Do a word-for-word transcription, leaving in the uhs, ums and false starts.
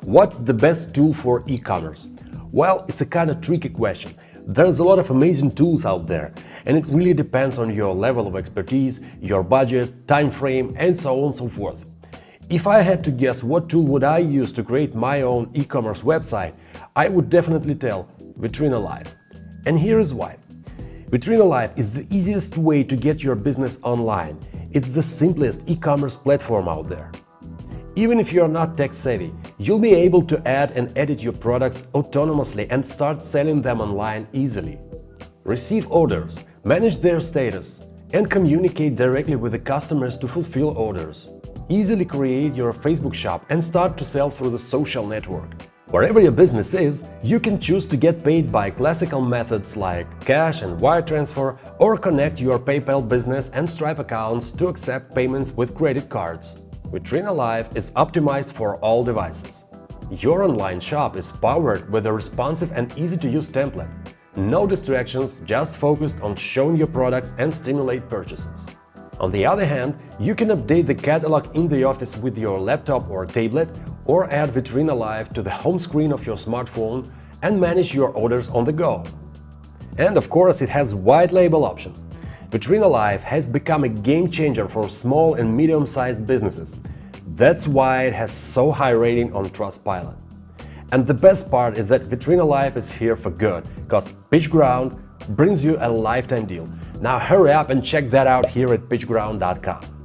What's the best tool for e-commerce? Well, it's a kind of tricky question. There's a lot of amazing tools out there, and it really depends on your level of expertise, your budget, time frame, and so on and so forth. If I had to guess what tool would I use to create my own e-commerce website, I would definitely tell VetrinaLive. And here is why. VetrinaLive is the easiest way to get your business online. It's the simplest e-commerce platform out there. Even if you're not tech-savvy, you'll be able to add and edit your products autonomously and start selling them online easily. Receive orders, manage their status, and communicate directly with the customers to fulfill orders. Easily create your Facebook shop and start to sell through the social network. Wherever your business is, you can choose to get paid by classical methods like cash and wire transfer, or connect your PayPal business and Stripe accounts to accept payments with credit cards. VetrinaLive is optimized for all devices. Your online shop is powered with a responsive and easy-to-use template. No distractions, just focused on showing your products and stimulate purchases. On the other hand, you can update the catalog in the office with your laptop or tablet, or add VetrinaLive to the home screen of your smartphone and manage your orders on the go. And of course, it has white label option. VetrinaLive has become a game changer for small and medium-sized businesses. That's why it has so high rating on Trustpilot. And the best part is that VetrinaLive is here for good, because PitchGround brings you a lifetime deal. Now hurry up and check that out here at pitch ground dot com.